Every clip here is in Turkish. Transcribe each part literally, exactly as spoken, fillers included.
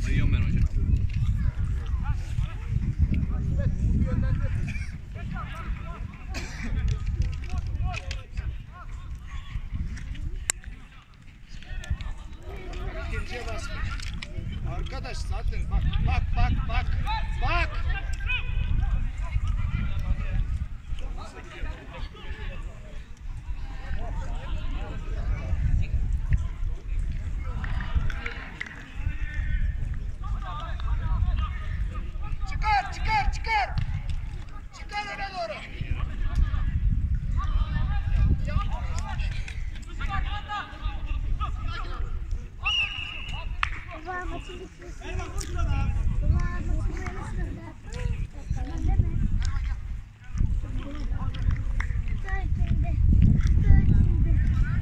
Bayıyorum ben hocam. İkinciye basmış. Arkadaş zaten bak bak bak bak bak. Çıkar çıkar çıkar. Çıkar öne doğru. Baba maçı bitmişsin. Baba maçı bitmişsin. Tamam değil mi? Dördünde. Dördünde.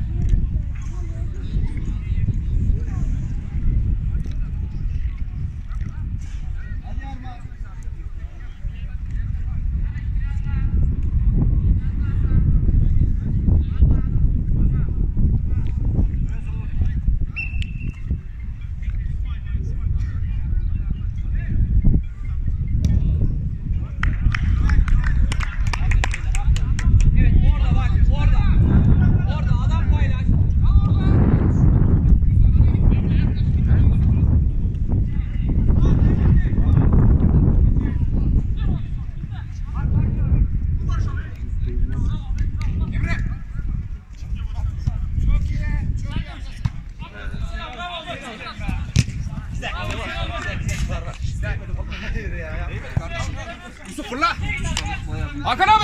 Yusuf fırla. Hakan abi.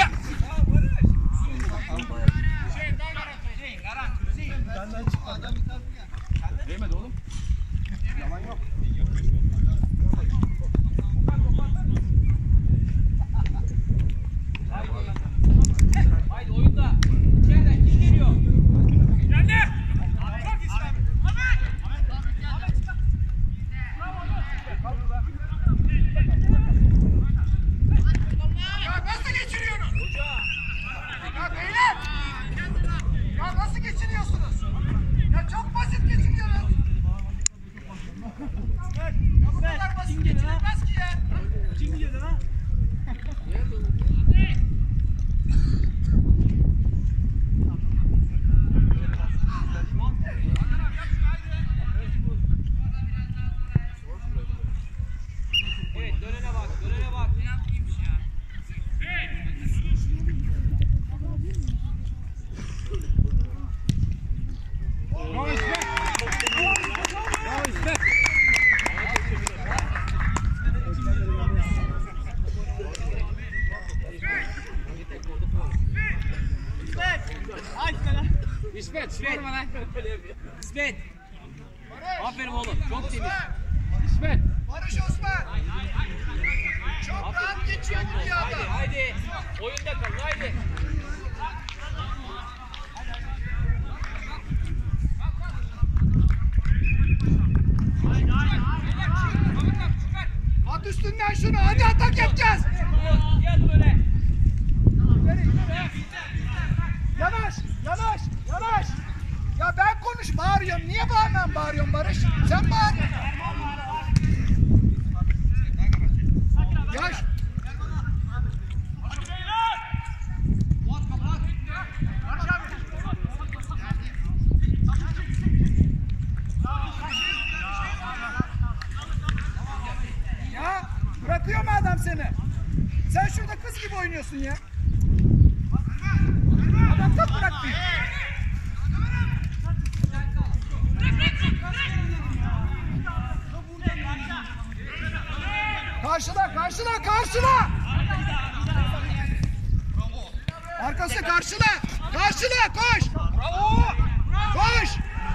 Değmedi oğlum. Yalan yok. Haydi oyunda. İçeriden kim geliyor? Geldi. Çok İslam. Ya nasıl geçiriyorsun? Ya beyler! Ya nasıl geçiriyorsunuz? Ya çok basit geçiriyorsunuz. Ya bu kadar basit geçirilmez ki ya. Kim gidiyor lan? Evet, dönene bak, dönene bak. No İsmet. No İsmet. İsmet, sorma lan. İsmet. Aferin oğlum, çok temiz. İsmet. Barış Osman. Çok rahat geçiyor bu ya Haydi, adam. haydi. Oyunda kalın, haydi. At üstünden şunu, hadi atak yapacağız. Gel böyle. Yanaş, yanaş, yanaş. Ya ben konuş, bağırıyorum. Niye bağırmam bağırıyorum Barış? Sen bağır. Yaş. Ya bırakıyor mu adam seni? Sen şurada kız gibi oynuyorsun ya. Adam top bıraktı. Karşıla, karşıla, karşıla. Arkası karşıla. Karşıla, koş. Koş.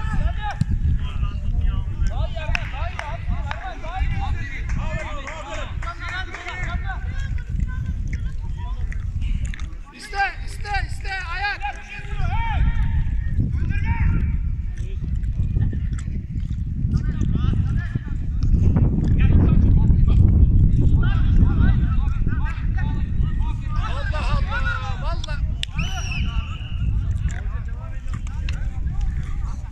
İste, iste, iste, ayak. Allah Allah, vallahi.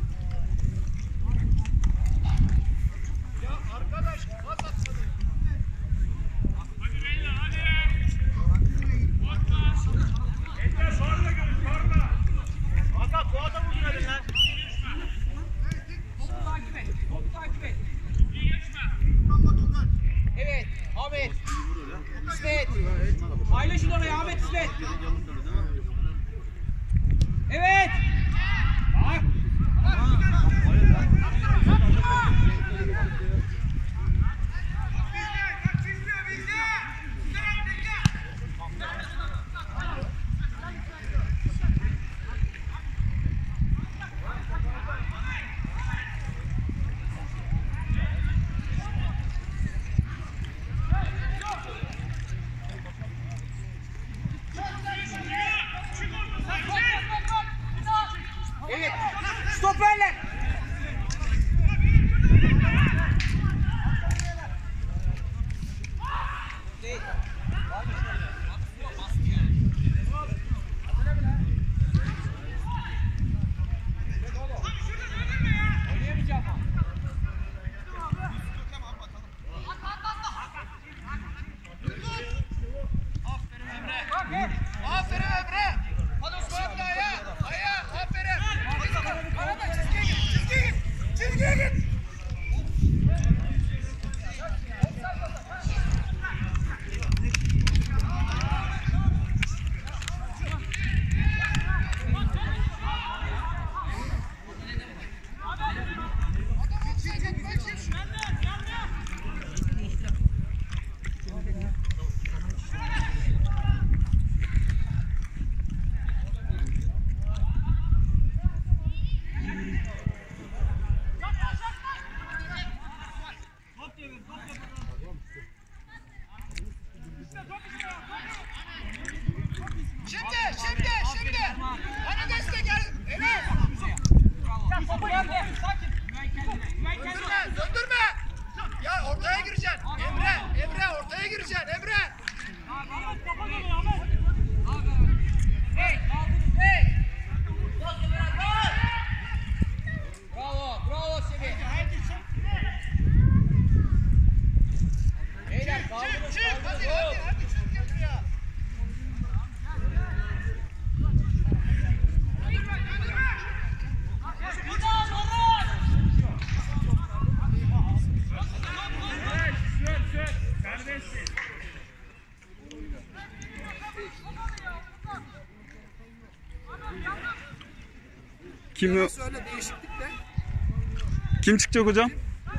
Kim o? Söyle değişiklikle. Kim çıkacak hocam?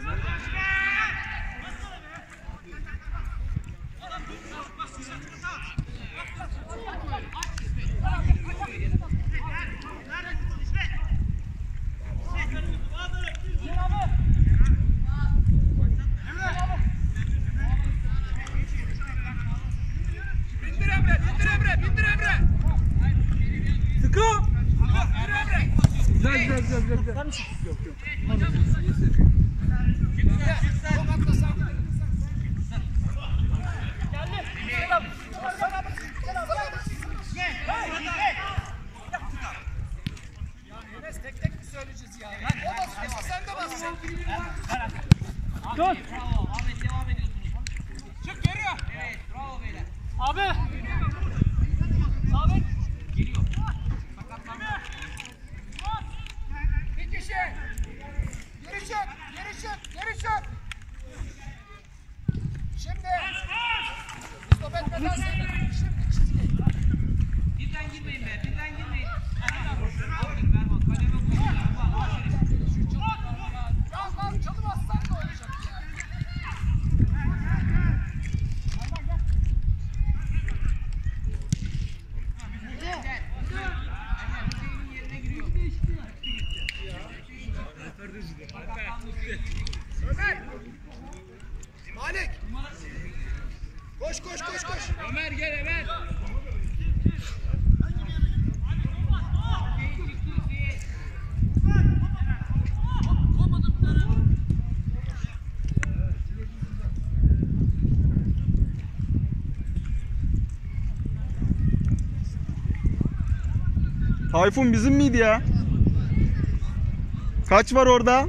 Bindir Emre, bindir Emre, bindir Emre. Sıkı! Bindir Emre. Güzel güzel güzel güzel. güzel. Yok yok. Çok atlasan. Enes tek tek mi söyleyeceğiz ya? O basıyorsa sen de bas. Bravo. Ahmet devam ediyorsunuz. Çık geliyor. Evet. Bravo beyler. Abi. Sabit. Geliyor. Bir kişi. Geri çık, geri çık, geri çık. Şimdi. Stop etmeden seni. Şimdi çizgi. Birden girmeyin be. Birden girmeyin. Aferin Berman. Kaleme vurun. Berman. Aferin. Biraz daha çalı bassan da olacak ya. Ömer. Malik. Koş koş koş koş. Ömer gel Ömer. Tayfun bizim miydi ya? Kaç var orada?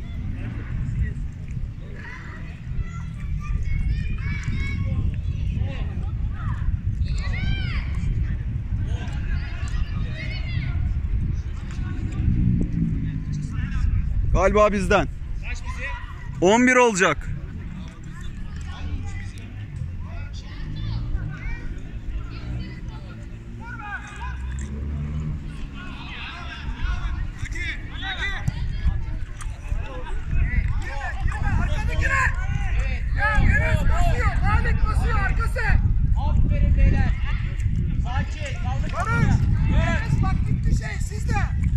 Galiba bizden. Kaç bize? on bir olacak. Arkadakine. Ya Enes basıyor. Malik basıyor arkası. Aferin beyler. Sakin. Kaldık. Barış. Enes bak gitti şey sizde.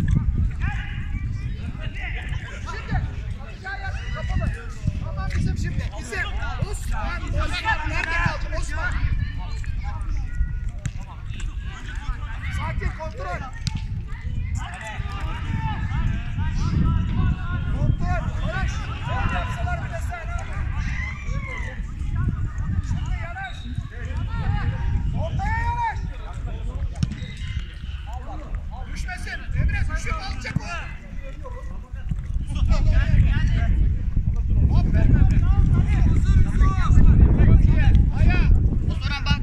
Şimdi. Atacağı yer kapalı. Tamam bizim şimdi. Bizim. Osman. Osman. Nerede kaldı Osman? Sakin kontrol. Kontrol. Barış. Çok yapsalar bile sen. Şimdi yanaş. Ortaya yanaş. Düşmesin. Emre düşüp alacak o. Aferin Emre. Çok iyi. Ayağa. O zaman bak.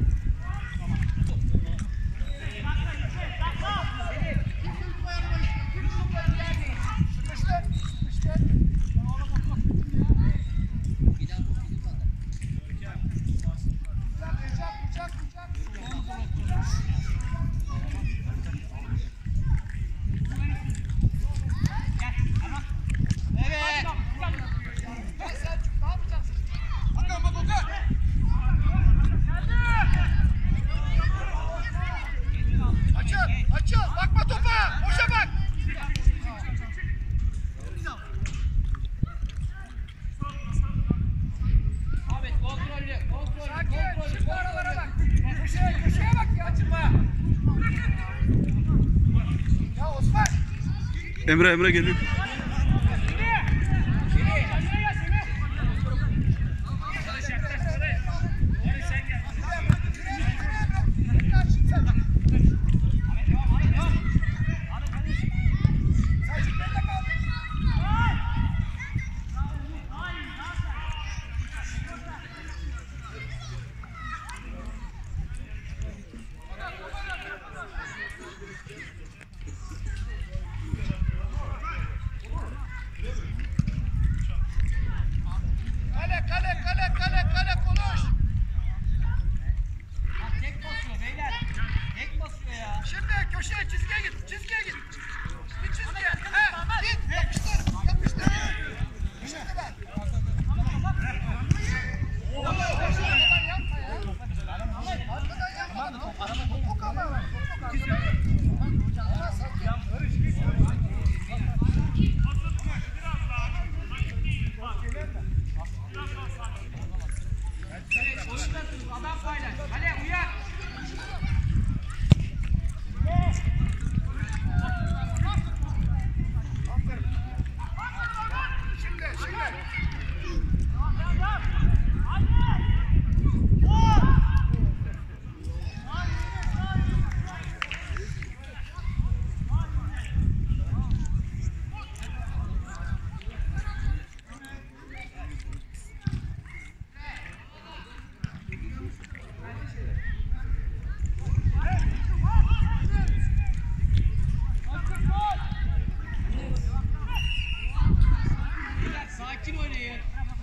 Sıkıştır. Sıkıştır. Bıçak, bıçak, bıçak, bıçak. Evet. Ya Selçuk ne yapacaksın? Bakalım bak Okan. Açıl, açıl. Bakma topa. Boşa bak. Ahmet kontrollü. Kontrollü. Sakin. Kontrollü. Şimdi aralara bak. Köşeye, köşeye bak ya. Açılma. Ya Osman. Emre Emre geliyor. Sakin oynayın.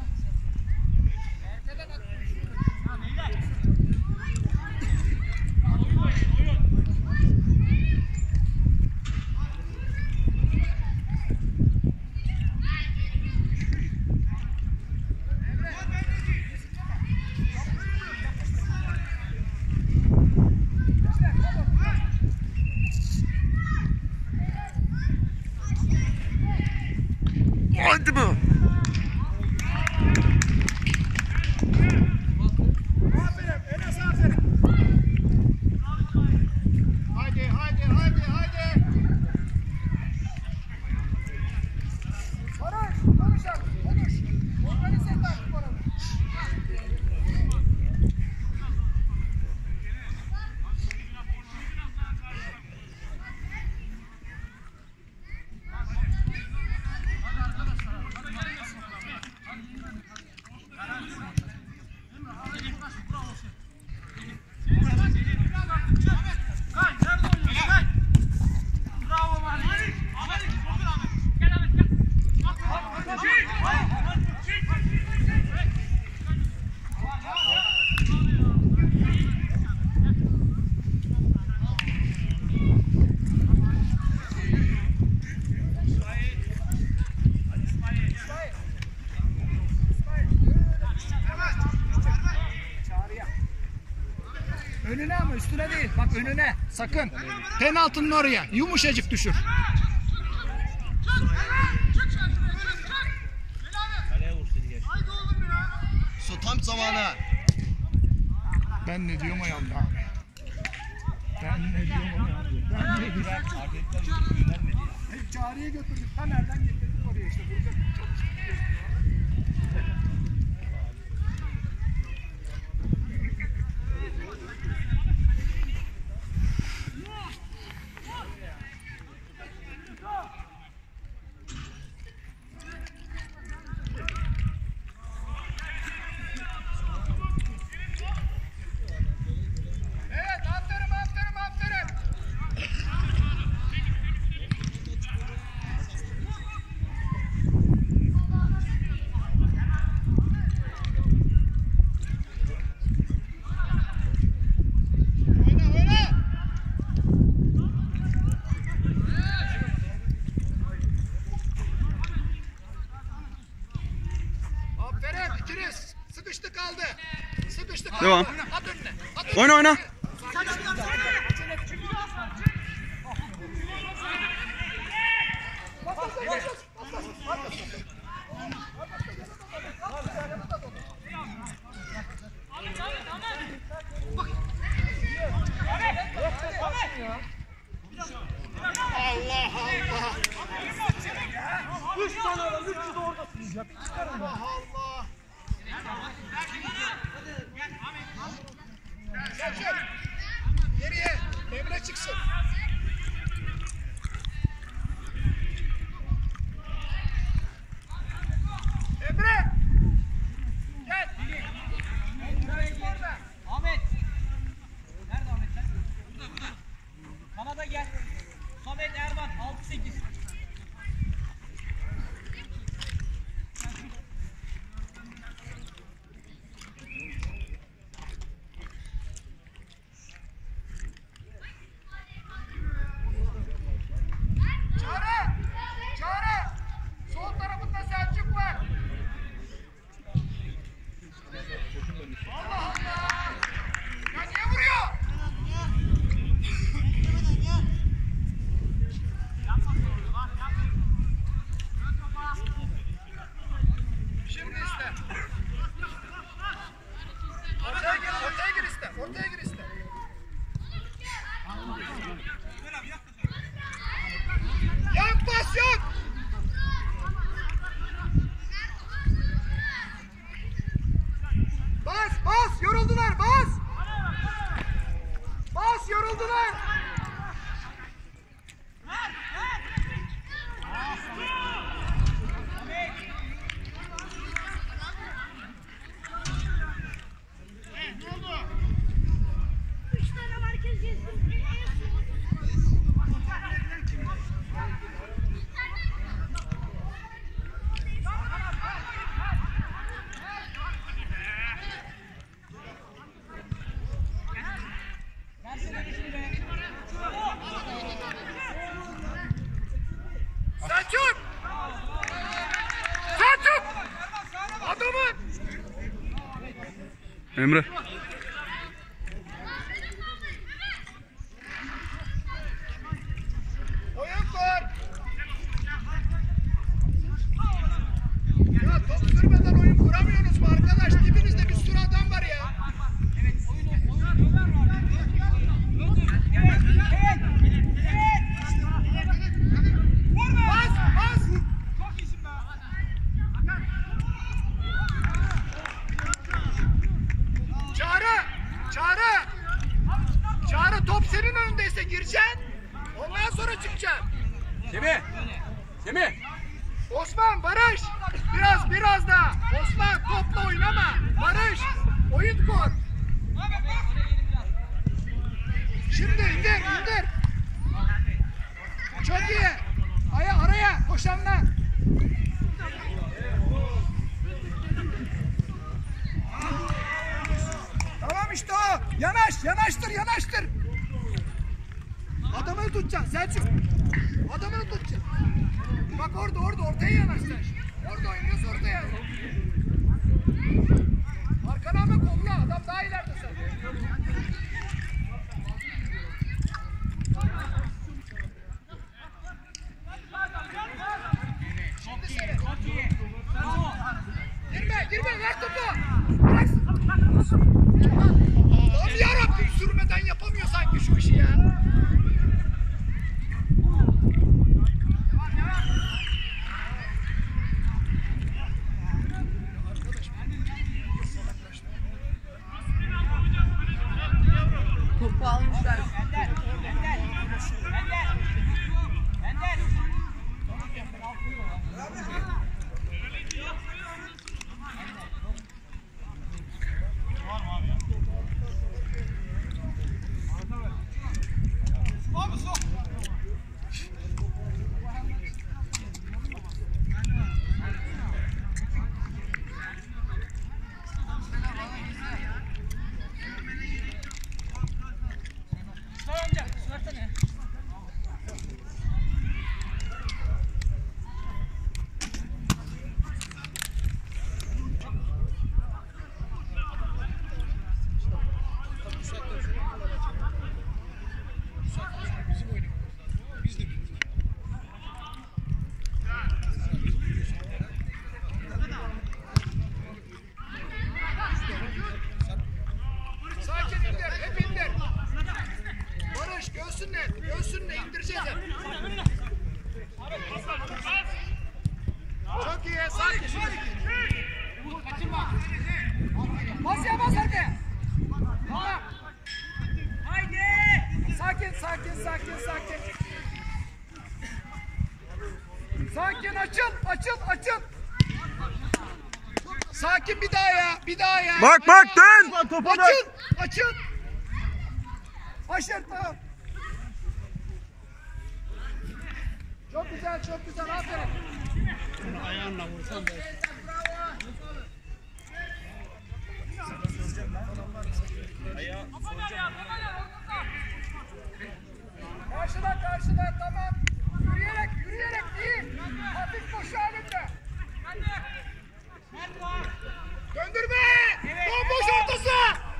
Hadi be. Aferin, Enes aferin. Haydi, haydi, haydi, haydi. Konuş, konuş abi, konuş. Organize et artık oranı. Önüne ama üstüne değil. Bak önüne. Sakın. Penaltının oraya. Yumuşacık düşür. So tam zamanı. Ben ne diyorum o yanda abi. Ben ne diyorum o yanda. Ben ne diyorum. Hep çağrıya götürdük. Ta nereden getirdik oraya işte. Vuracak. Çalıştık. Evet, aferin, aferin, aferin. Oyna, oyna. Aferin, ikiniz. Sıkıştı kaldı. Sıkıştı kaldı. Devam. At önüne. At önüne. Oyna oyna. Allah Allah. Üç tane adam, üçü de oradasınız ya. Allah Allah. Gel gel. Geriye. Emre çıksın. Emre. Gel. Orada. Ahmet. Nerede Ahmet sen? Burada burada. Kanada gel. Samet Erman altı sekiz. Emre. Oyun kur. Ya top sürmeden oyun kuramıyorsunuz mu arkadaş? Dibinizde bir sürü adam var ya. Bas, bas. Çağrı, Çağrı. Çağrı top senin önündeyse gireceksin. Ondan sonra çıkacaksın. Semih. Semih. Osman, Barış. Biraz, biraz daha. Osman topla oynama. Barış, oyun kur. Şimdi indir, indir. Çok iyi. Aya, araya koşanlar. Tamam işte o. Yanaş, yanaştır, yanaştır. Adamını tutacaksın Selçuk. Adamını tutacaksın. Bak orada, orada, ortaya yanaş sen. Orada oynuyorsun, ortaya. Arkana ama kolla, adam daha ileride sen. Şimdi seni. Girme, girme, ver topu. Bırak. Allah'ım yarabbim, sürmeden yapamıyor sanki şu işi ya. Topu almışlar. Sakin indir, hep indir. Barış göğsünle, göğsünle indireceğiz hep. Çok iyi, sakin. Bas ya, bas hadi. Tamam. Haydi. Sakin, sakin, sakin, sakin. Sakin, açıl, açıl, açıl. Sakin, bir daha ya, bir daha ya. Bak bak dön. Açıl, açıl. Aşırtma. Çok güzel, çok güzel, aferin. Ayağınla vursan da. Karşıdan, karşıdan, tamam. Yürüyerek, yürüyerek değil. Hafif koşu halinde. Döndürme! Bomboş ortası!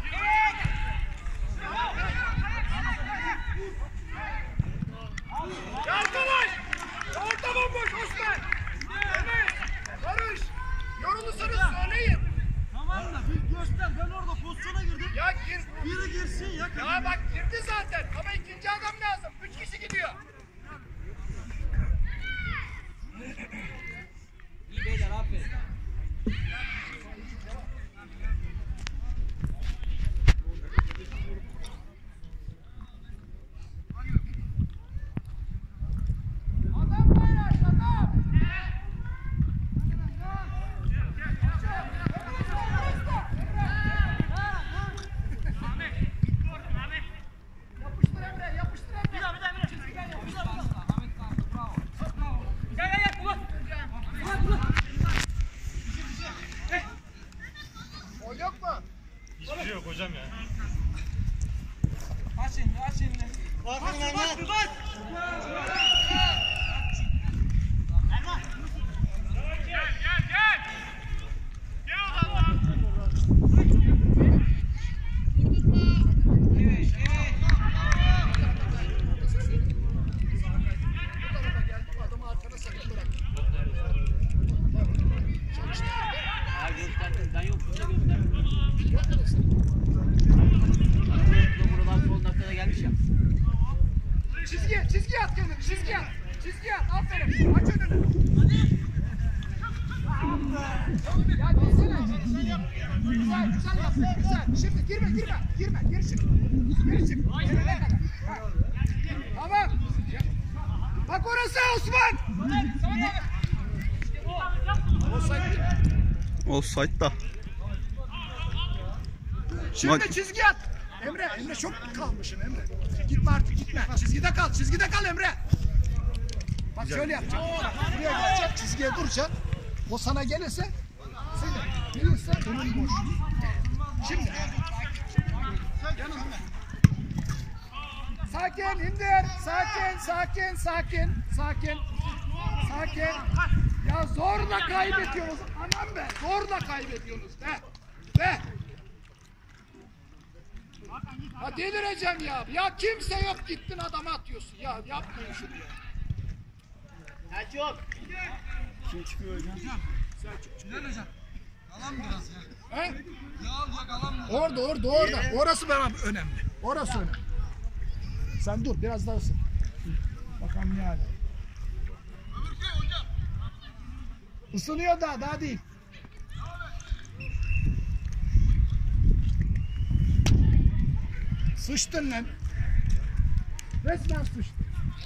Ya arkadaş! Orta bomboş Osman! Enes, Barış! Yorulursanız söyleyin. Tamam da bir göster, ben orada pozisyona girdim. Ya gir. Biri girsin ya. Ya bak girdi zaten ama ikinci adam lazım. Üç kişi gidiyor. İyi beyler, aferin. Adam paylaş, adam! Yapıştır Emre, yapıştır Emre. Bir daha, bir daha, bir daha. Çizgiden yapıştır. Ahmet Kanka, bravo. Bravo. Gel gel gel. Ulan. O yok mu? Hiçbir şey yok hocam ya. Aç elini, aç elini. Bas bas bas bas. Buradan son dakikada gelmiş ya. Çizgiye, çizgiye at kendini, çizgiye at. Çizgiye at, aferin. Aç önünü. Ya gelsene. Güzel, güzel yaptın, güzel. Şimdi girme, girme, girme. Geri çık. Geri çık. Gelene kadar. Ha. Tamam. Bak orası Osman. Offside da. Şimdi Bak- çizgi at. Emre, Emre çok kalmışsın Emre. Gitme artık gitme. Çizgide kal, çizgide kal Emre. Bak şöyle yapacaksın. Buraya geleceksin, çizgiye duracaksın. O sana gelirse, seni gelirse önün boş. Şimdi. Yanına. Sakin, indir. Sakin, sakin, sakin, sakin. Sakin. Ya zorla kaybediyoruz. Anam be, zorla kaybediyorsunuz be. Be. Ya delireceğim ya. Ya kimse yok gittin adama atıyorsun. Ya yapmayın şunu ya. Selçuk. Alan biraz ya. He? Ya alacak alan mı? Orada orada orada. Orası benim önemli. Orası önemli. Sen dur biraz daha ısın. Bakalım ne hali. Isınıyor daha daha değil. Sıçtın lan. Resmen sıçtın.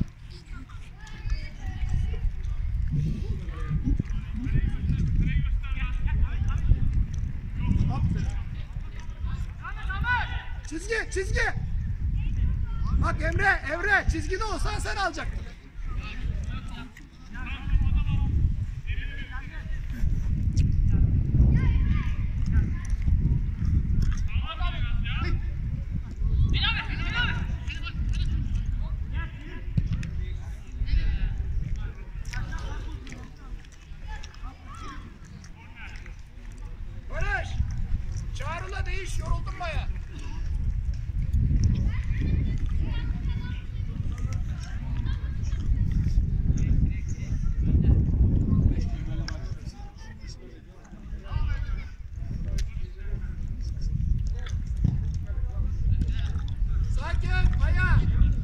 Çizgi, çizgi. Bak Emre, Emre çizgide olsan sen alacaktın. Barış, Çağrı'la değiş, yoruldum baya. Sakin, aya.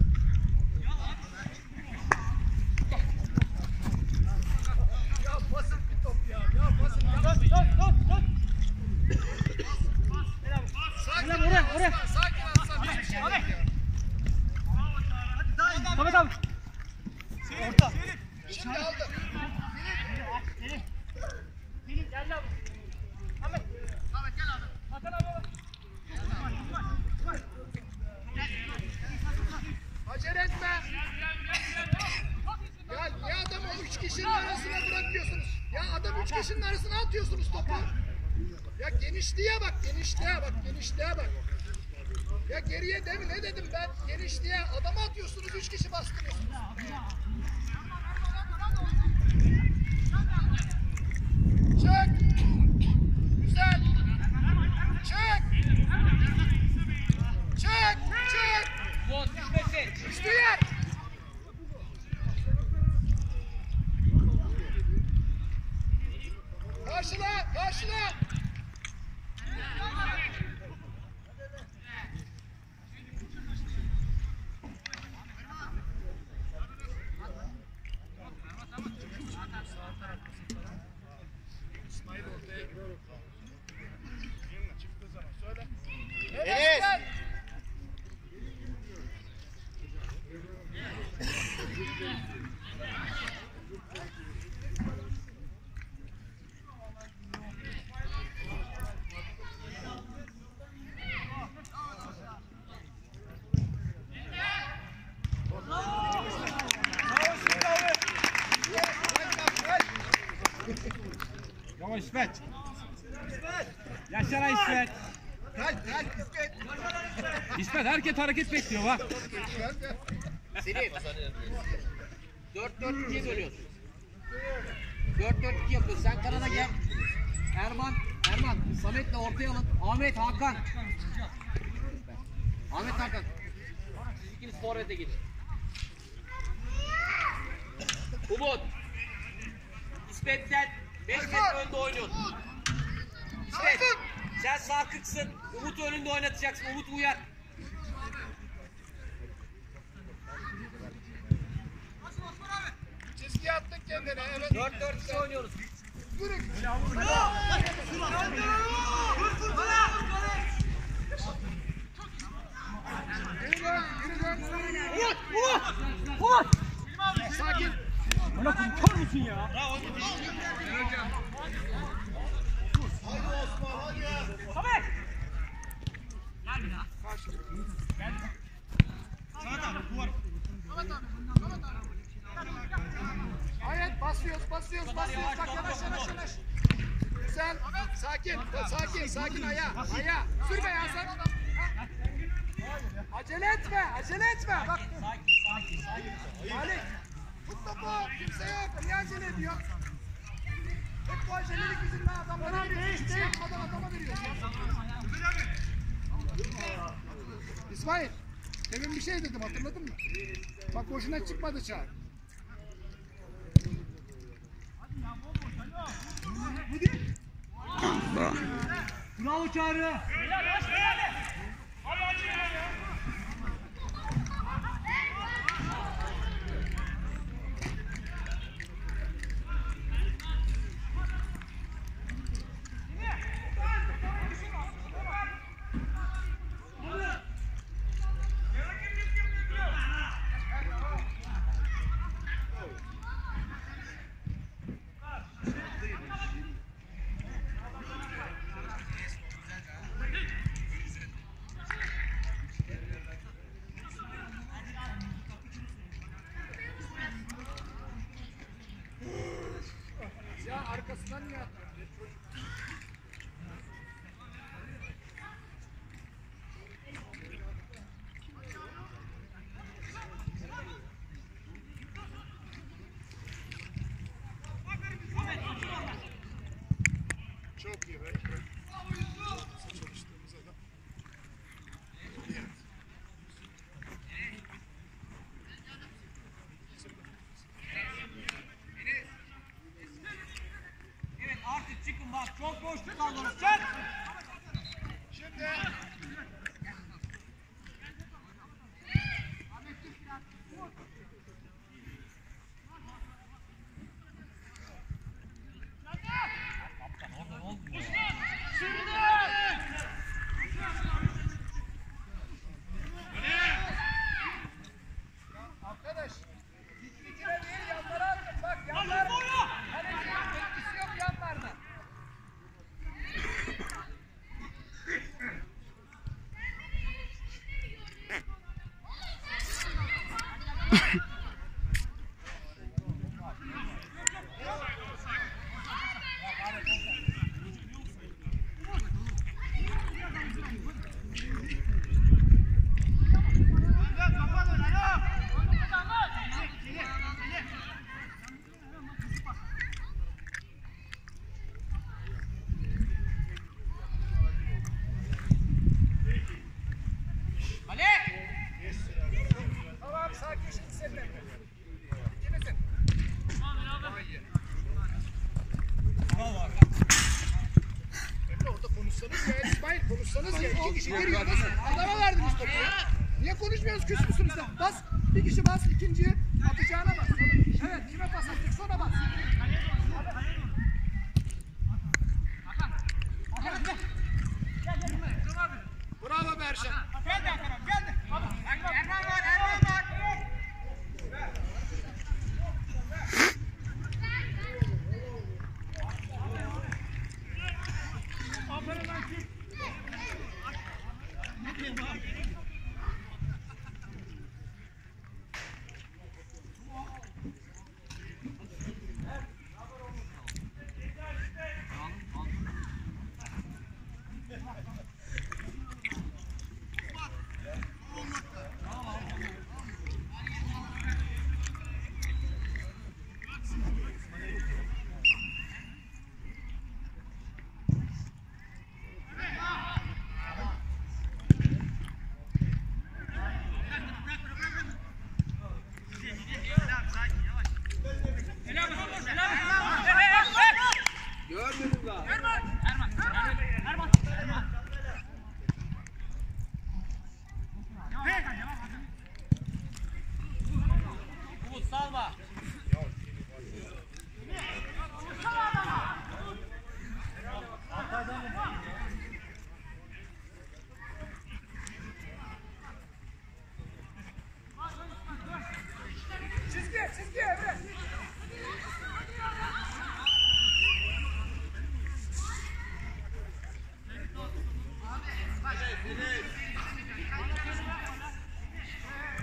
Ya basit bir top ya, ya basit ya. Sakin, oraya, oraya. Sakin aslan, hiçbir şey yok ya. Samet abi. Orta. Şimdi aldı. Acele etme. Ya niye adamı üç kişinin arasına bırakıyorsunuz? Ya adam üç kişinin arasına atıyorsunuz topu. Ya genişliğe bak, genişliğe bak, genişliğe bak. Ya geriye demin ne dedim ben? Genişliğe adamı atıyorsunuz, üç kişi bastırıyorsunuz. Çek. Güzel. Çek. Çek. Çek. Bot düşmesin. Düştü yer. Karşıla, karşıla. İsmail ortaya gidiyor. Çıktığı zaman söyle. Evet. Gel. Yavaş İsmet. Yaşara İsmet. Gel, gel, İsmet. İsmet herkes hareket bekliyor bak. Selim. dört dört ikiye bölüyorsun. dört dört iki yapıyorsun. Sen kanada gel. Erman, Erman, Samet'le ortaya alın. Ahmet, Hakan. Ahmet, Hakan. İkiniz forvete gidin. Umut. İsmet sen beş metre önde oynuyorsun. İsmet. Sen sağ kırksın. Umut'u önünde oynatacaksın. Umut uyar. Çizgiye attık kendine. Evet. dört dört iki oynuyoruz. Yürü. Geri dön. Geri dön. Umut! Umut! Umut! Sakin. Bana kurtar mısın ya? Samet! Gel bir daha. Hayır, basıyoruz, basıyoruz, basıyoruz. Bak yavaş yavaş yavaş. Güzel. Sakin, sakin, sakin ayağa. Ayağa. Sürme ya sen. Ha. Acele etme, acele etme. Bak. Malik. Tut topu. Kimse yok. Niye acele ediyor? Hep bu acelelik yüzünden adamlara veriyoruz. Hiçbir şey yapmadan adama veriyoruz ya. İsmail. Demin bir şey dedim, hatırladın mı? Bak boşuna çıkmadı Çağrı. Bravo Çağrı. Ya arkasından niye attın? Çok iyi be. Çalıştığımız adam. Evet artık çıkın bak. Çok boşluk kaldınız. Çık. Şimdi arkadaş diklikine değil yanlara atın. Bak yanlar. Kalecinin etkisi yok yanlarda. Ali! Tamam sakin şimdi senin Emre. İkinizin. Emre orada konuşsanız ya İsmail konuşsanız ya. İki kişi giriyorsunuz. Adama verdiniz topu. Niye konuşmuyoruz küs müsünüz de? Bas. Bir kişi bas ikinciyi atacağına bas. Evet kime pas atacak sonra bas. Bravo Berşen. Gel de Erman, gel de. Erman var, Erman var. Aferin lan kim? Görmedim daha. Erman, Erman, Erman, Erman.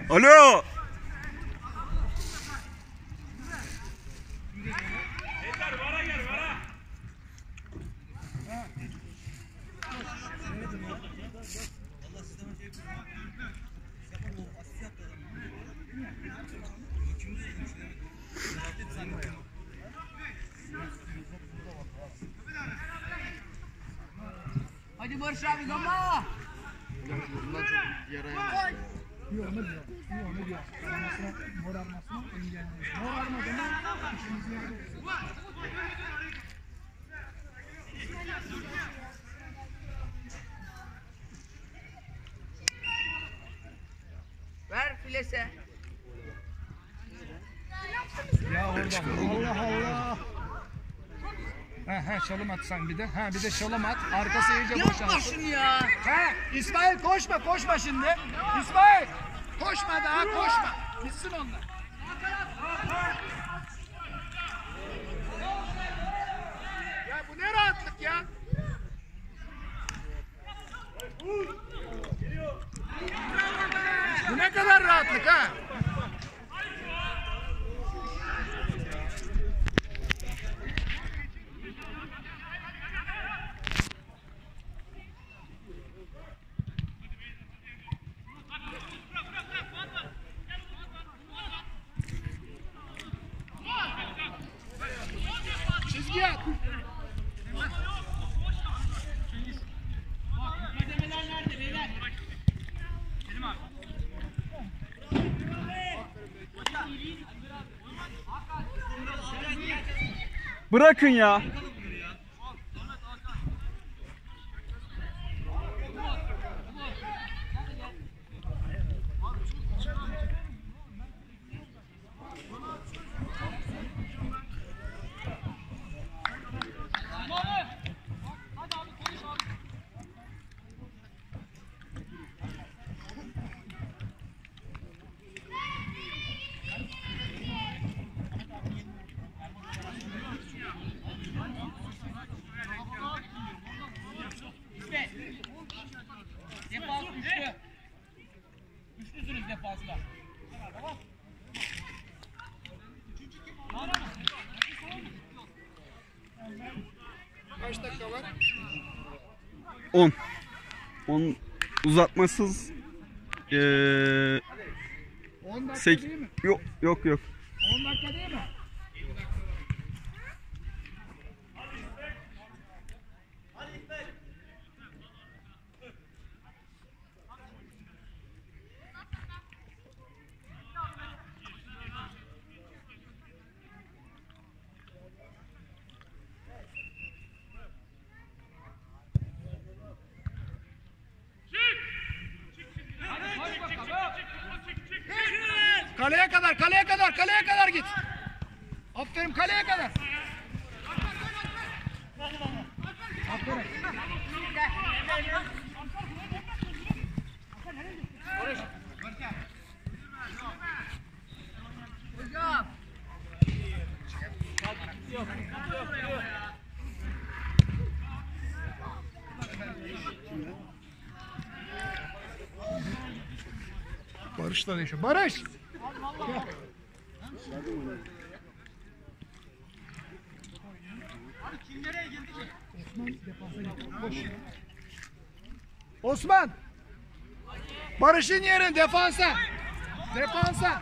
Alo. Hadi Barış abi gama. Bundan çok yaraya. İyi onu diyor. İyi onu diyor. Aramasına, mor armasına engelleyiz. Mor armadan işimizi yapıyoruz. Ver filese. Ya orada Allah Allah. Ha ha şalım at sen bir de. Ha bir de şalım at. Arkası iyice Yapma boşalsın. şunu ya. Ha İsmail koşma koşma şimdi. İsmail koşma daha koşma. Gitsin onlar. Ya bu ne rahatlık ya? Bu ne kadar rahatlık ha? Çizgi at. Bırakın ya. Defans güçlü. Güçlüsünüz defansta. Kaç dakika var? on. on uzatmasız. Ee, on dakika sek değil mi? yok yok yok. on dakika değil mi? Kaleye kadar, kaleye kadar, kaleye kadar git. Aferin kaleye kadar. Aferin. Hocam. Barış'la yaşıyor. Barış! Osman! Barış'ın yerin defansa! Defansa!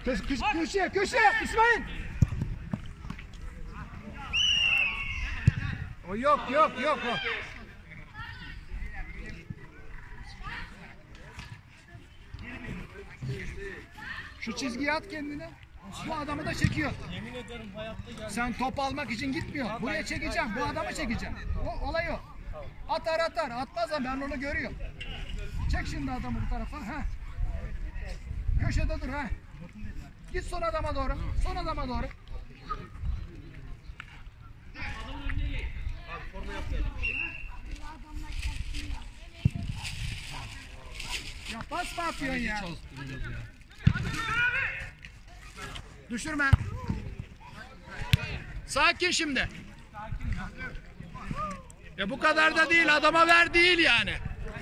Köş, köş, köşeye, köşeye İsmail. O yok, yok, yok o. Şu çizgiyi at kendine. Bu adamı da çekiyor. Sen top almak için gitmiyor. Buraya çekeceğim. Bu adamı çekeceğim. O olay o. Atar atar. Atmaz ama ben onu görüyorum. Çek şimdi adamı bu tarafa. Ha. Köşede dur ha. Git son adama doğru. Son adama doğru. Ya pas mı atıyorsun ya? Düşürme. Sakin şimdi. Ya bu kadar da değil. Adama ver değil yani.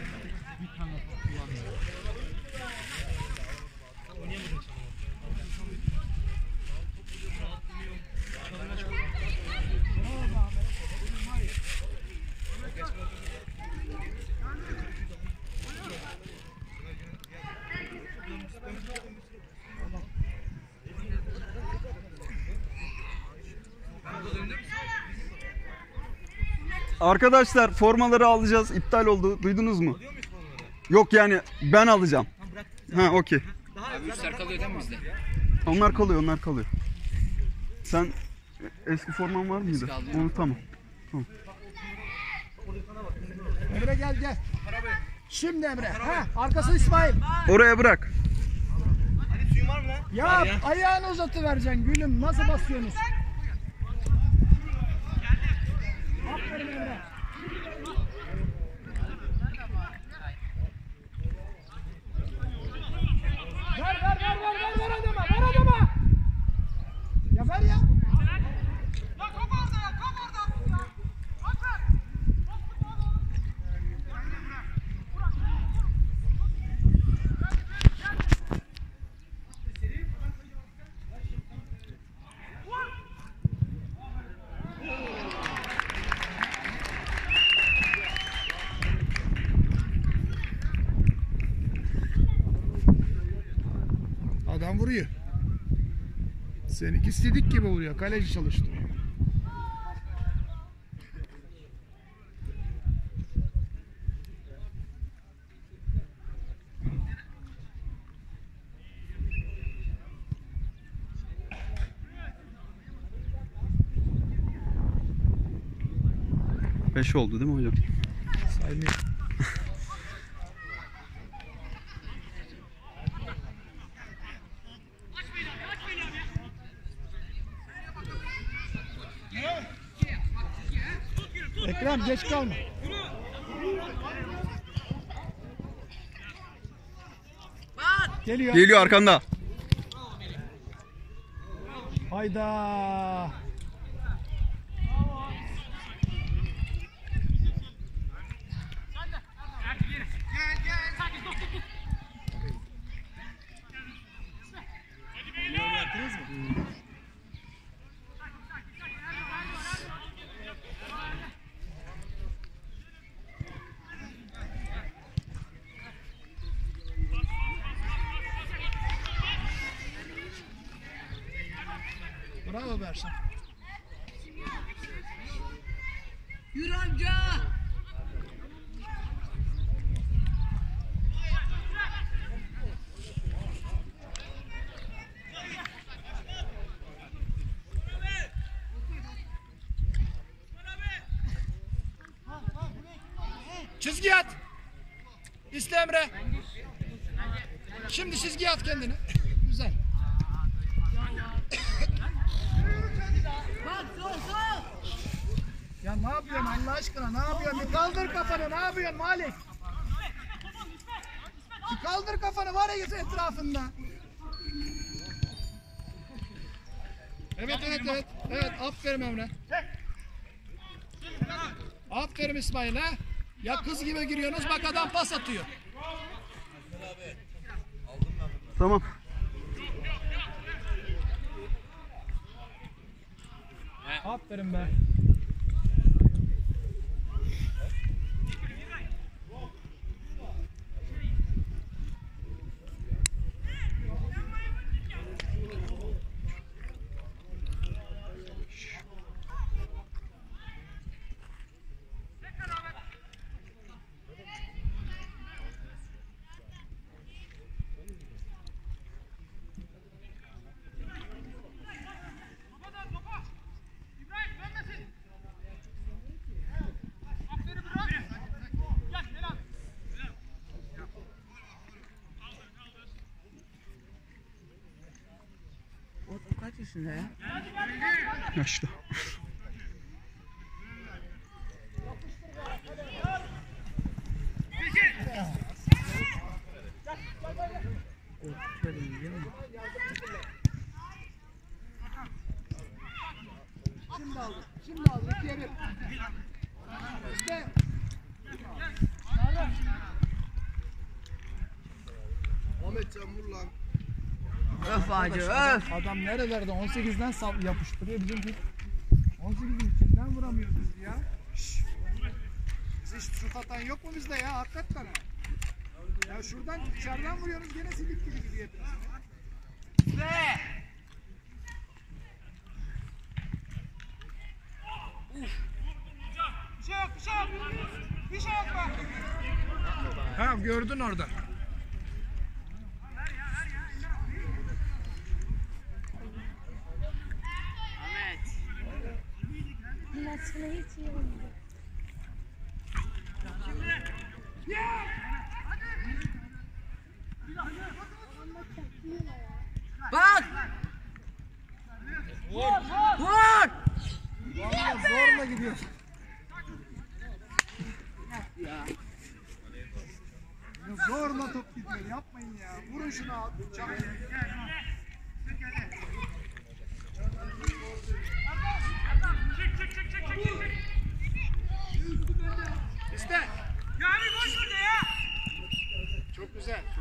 Arkadaşlar formaları alacağız. İptal oldu. Duydunuz mu? Yok yani ben alacağım. Ha okey. Abi üstler kalıyor değil mi bizde? Onlar kalıyor, onlar kalıyor. Sen eski forman var mıydı? Onu tamam. Tamam. Emre gel gel. Şimdi Emre. Ha, arkası İsmail. Oraya bırak. Ya ayağını uzatıvereceksin gülüm. Nasıl basıyorsunuz? Aferin Emre. Ver ver ver ver ver ver adama. Ver adama. Ya ver ya. Adam vuruyor. Seninki istedik gibi vuruyor. Kaleci çalıştırıyor. beş oldu değil mi hocam? Saymıyor. Ekrem geç kalma. Geliyor. Geliyor arkanda. Hayda. Bravo Berşan. Yürü amca. Çizgi at. İste Emre. Şimdi çizgi at kendini. Güzel. Ya ne yapıyorsun Allah aşkına, ne yapıyorsun? Bir kaldır kafanı, ne yapıyorsun Malik? Bir kaldır kafanı, var ya etrafında. Evet evet evet. Evet aferin Emre. Aferin İsmail ha. Ya kız gibi giriyorsunuz, bak adam pas atıyor. Tamam. Aferin be. yaşında ya? Yaşlı. Şöyle yiyeceğim mi? Şimdi aldık. Şimdi aldık. Geri. İşte. Öf acı öf. Adam nerelerde on sekizden sal yapıştırıyor bizim on sekizin içinden vuramıyoruz biz ya. Şşş. Siz hiç şut atan yok mu bizde ya hakikaten? Ya şuradan dışarıdan vuruyoruz gene silik gibi gidiyor hepimiz. Bir şey yok, bir şey yok. Bir şey yok bak. Ha gördün orada. Ahmet. Maçını hiç iyi olmadı. Ama çok iyi ya. Bak. Vur. Vur. Vallahi zorla gidiyor. Ya. Ya zorla top gidiyor yapmayın ya. Vurun şunu abi. Çabuk. İşte. Ya bir boş ver de ya. Çok güzel.